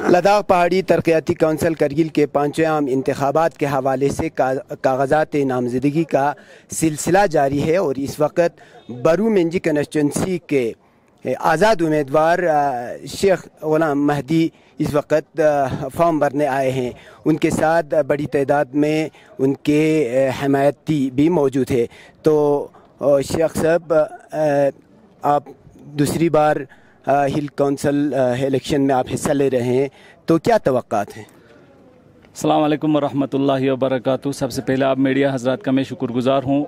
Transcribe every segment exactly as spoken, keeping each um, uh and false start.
لداخ پہاڑی ترقیاتی کونسل کرگل کے پانچویں عام انتخابات کے حوالے سے کاغذات نامزدگی کا سلسلہ جاری ہے اور اس وقت برو منجی کنسٹیچوئنسی کے آزاد امیدوار شیخ غلام مہدی اس وقت فارم بھرنے آئے ہیں. ان کے ساتھ بڑی تعداد میں ان کے حمایتی بھی موجود ہے. تو شیخ صاحب، آپ دوسری بار ہل کونسل الیکشن میں آپ حصہ لے رہے ہیں، تو کیا توقعات ہیں؟ السلام علیکم ورحمۃ اللہ وبرکاتہ. سب سے پہلے آپ میڈیا حضرات کا میں شکر گزار ہوں.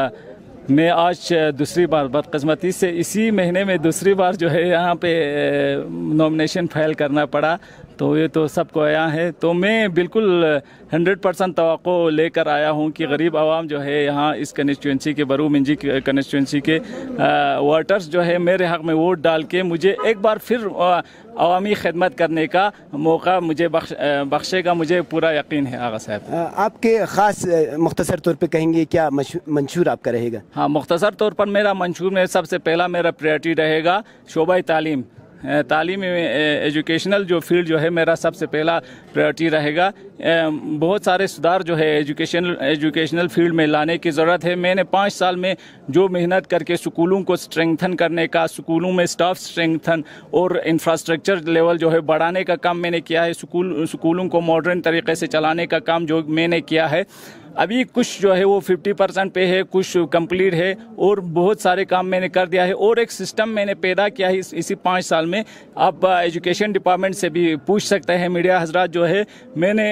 میں آج دوسری بار بدقسمتی سے اسی مہینے میں دوسری بار جو ہے یہاں پہ نامنیشن فائل کرنا پڑا، تو یہ تو سب کو آیا ہے. تو میں بالکل ہنڈریڈ پرسینٹ توقع لے کر آیا ہوں کہ غریب عوام جو ہے یہاں اس کنسٹیچوئنسی کے برو منجی کنسٹیچوئنسی کے ووٹرز جو ہے میرے حق میں ووٹ ڈال کے مجھے ایک بار پھر عوامی خدمت کرنے کا موقع مجھے بخش بخشے گا. مجھے پورا یقین ہے. آغا صاحب، آپ کے خاص مختصر طور پہ کہیں گے کیا منشور آپ کا رہے گا؟ ہاں، مختصر طور پر میرا منشور میں سب سے پہلا میرا پریورٹی رہے گا شعبہ تعلیم. تعلیم ایجوکیشنل جو فیلڈ جو ہے میرا سب سے پہلا پریورٹی رہے گا. بہت سارے سدھار جو ہے ایجوکیشن ایجوکیشنل فیلڈ میں لانے کی ضرورت ہے. میں نے پانچ سال میں جو محنت کر کے سکولوں کو اسٹرینگتھن کرنے کا، سکولوں میں اسٹاف اسٹرینگتھن اور انفراسٹرکچر لیول جو ہے بڑھانے کا کام میں نے کیا ہے. سکول سکولوں کو ماڈرن طریقے سے چلانے کا کام جو میں نے کیا ہے. ابھی کچھ جو ہے وہ ففٹی پرسینٹ پہ ہے، کچھ کمپلیٹ ہے، اور بہت سارے کام میں نے کر دیا ہے. اور ایک سسٹم میں نے پیدا کیا ہے اسی پانچ سال میں. آپ ایجوکیشن ڈپارٹمنٹ سے بھی پوچھ سکتے ہیں میڈیا حضرات. جو ہے میں نے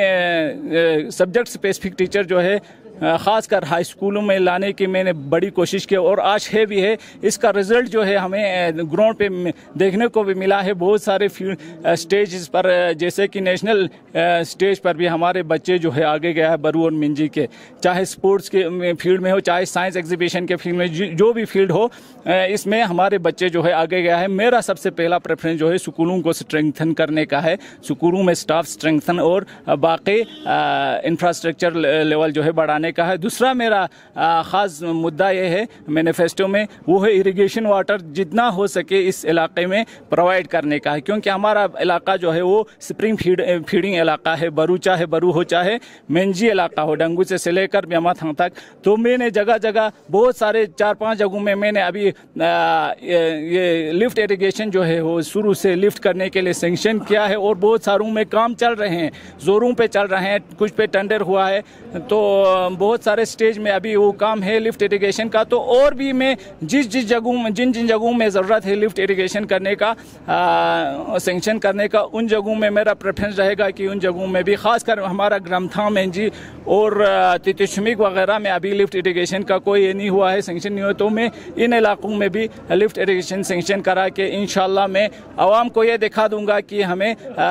سبجیکٹ اسپیسیفک ٹیچر جو ہے خاص کر ہائی اسکولوں میں لانے کی میں نے بڑی کوشش کی، اور آج ہے بھی ہے. اس کا رزلٹ جو ہے ہمیں گراؤنڈ پہ دیکھنے کو بھی ملا ہے. بہت سارے اسٹیجز پر، جیسے کہ نیشنل اسٹیج پر بھی ہمارے بچے جو ہے آگے گیا ہے برو اور منجی کے، چاہے اسپورٹس کے فیلڈ میں ہو، چاہے سائنس ایگزیبیشن کے فیلڈ میں، جو بھی فیلڈ ہو، اس میں ہمارے بچے جو ہے آگے گیا ہے. میرا سب سے پہلا پریفرنس جو ہے سکولوں کو اسٹرینگتھن کرنے کا ہے، سکولوں میں اسٹاف اسٹرینگتھن اور باقی انفراسٹرکچر لیول جو ہے بڑھانے کا ہے. دوسرا میرا خاص مدعا یہ ہے مینیفیسٹو میں، وہ ہے اریگیشن واٹر جتنا ہو سکے اس علاقے میں پرووائڈ کرنے کا ہے. کیونکہ ہمارا علاقہ جو ہے وہ سپرنگ فیڈ فیڈنگ علاقہ ہے. برو چاہے برو ہو چاہے منجی علاقہ ہو، ڈنگو سے لے کر بیما تھنگ تک. تو میں نے جگہ جگہ بہت سارے چار پانچ جگہوں میں میں نے ابھی یہ لفٹ اریگیشن جو ہے وہ شروع سے لفٹ کرنے کے لیے سینکشن کیا ہے، اور بہت ساروں میں کام چل رہے ہیں، زوروں پہ چل رہے ہیں. کچھ پہ ٹینڈر ہوا ہے، تو بہت سارے سٹیج میں ابھی وہ کام ہے لفٹ اریگیشن کا. تو اور بھی میں جس جس جگہوں میں جن جن جگہوں میں ضرورت ہے لفٹ اریگیشن کرنے کا، سینکشن کرنے کا، ان جگہوں میں میرا پریفرنس رہے گا کہ ان جگہوں میں بھی، خاص کر ہمارا گرامتھا منجی اور تیتشمک وغیرہ میں ابھی لفٹ اریگیشن کا کوئی نہیں ہوا ہے، سینکشن نہیں ہوا. تو میں ان علاقوں میں بھی لفٹ اریگیشن سینکشن کرا کے انشاءاللہ میں عوام کو یہ دکھا دوں گا کہ ہمیں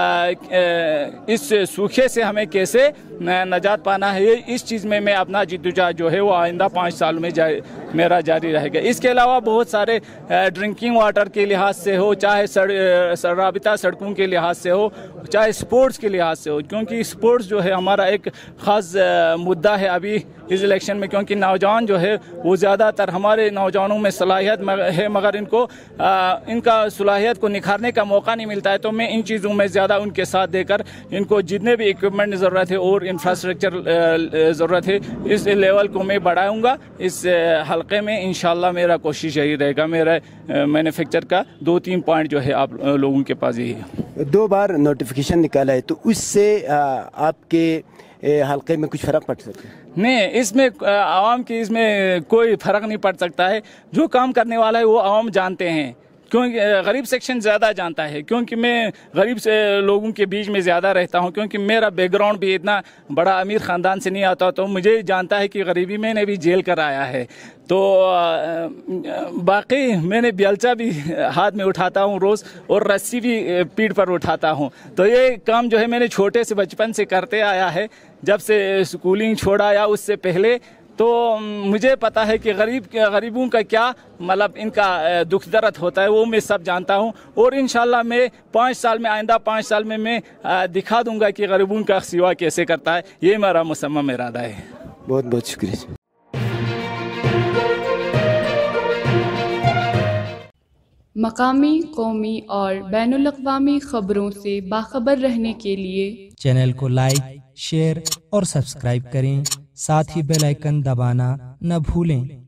اس سوکھے سے ہمیں کیسے نجات پانا ہے. اس چیز میں میں اپنا جدوجہد جو ہے وہ آئندہ پانچ سال میں جاری میرا جاری رہے گا. اس کے علاوہ بہت سارے ڈرنکنگ واٹر کے لحاظ سے ہو، چاہے رابطہ سڑکوں کے لحاظ سے ہو، چاہے اسپورٹس کے لحاظ سے ہو، کیونکہ اسپورٹس جو ہے ہمارا ایک خاص مدعا ہے ابھی اس الیکشن میں. کیونکہ نوجوان جو ہے وہ زیادہ تر ہمارے نوجوانوں میں صلاحیت ہے، مگر ان کو ان کا صلاحیت کو نکھارنے کا موقع نہیں ملتا ہے. تو میں ان چیزوں میں زیادہ ان کے ساتھ دے کر ان کو جتنے بھی اکوپمنٹ ضرورت ہے اور انفراسٹرکچر ضرورت ہے، اس لیول کو میں بڑھاؤں گا اس حلقے میں. انشاءاللہ میرا کوشش یہی رہے گا. میرا مینوفیکچر کا دو تین پوائنٹ جو ہے آپ لوگوں کے پاس یہی ہے. دو بار نوٹیفیکیشن نکالا ہے، تو اس سے آپ کے حلقے میں کچھ فرق پڑ سکتا ہے؟ نہیں، اس میں عوام کی اس میں کوئی فرق نہیں پڑ سکتا ہے. جو کام کرنے والا ہے وہ عوام جانتے ہیں، کیونکہ غریب سیکشن زیادہ جانتا ہے. کیونکہ میں غریب سے لوگوں کے بیچ میں زیادہ رہتا ہوں، کیونکہ میرا بیک گراؤنڈ بھی اتنا بڑا امیر خاندان سے نہیں آتا، تو مجھے جانتا ہے کہ غریبی میں نے بھی جیل کر آیا ہے. تو باقی میں نے بیلچا بھی ہاتھ میں اٹھاتا ہوں روز، اور رسی بھی پیٹھ پر اٹھاتا ہوں. تو یہ کام جو ہے میں نے چھوٹے سے بچپن سے کرتے آیا ہے، جب سے اسکولنگ چھوڑا یا اس سے پہلے. تو مجھے پتا ہے کہ غریب غریبوں کا کیا مطلب ان کا دکھ درد ہوتا ہے، وہ میں سب جانتا ہوں. اور انشاءاللہ میں پانچ سال میں آئندہ پانچ سال میں میں دکھا دوں گا کہ غریبوں کا سیوا کیسے کرتا ہے. یہ میرا مصمم ارادہ ہے. بہت بہت شکریہ. مقامی، قومی اور بین الاقوامی خبروں سے باخبر رہنے کے لیے چینل کو لائک، شیئر اور سبسکرائب کریں، ساتھ ہی بیل آئیکن دبانا نہ بھولیں۔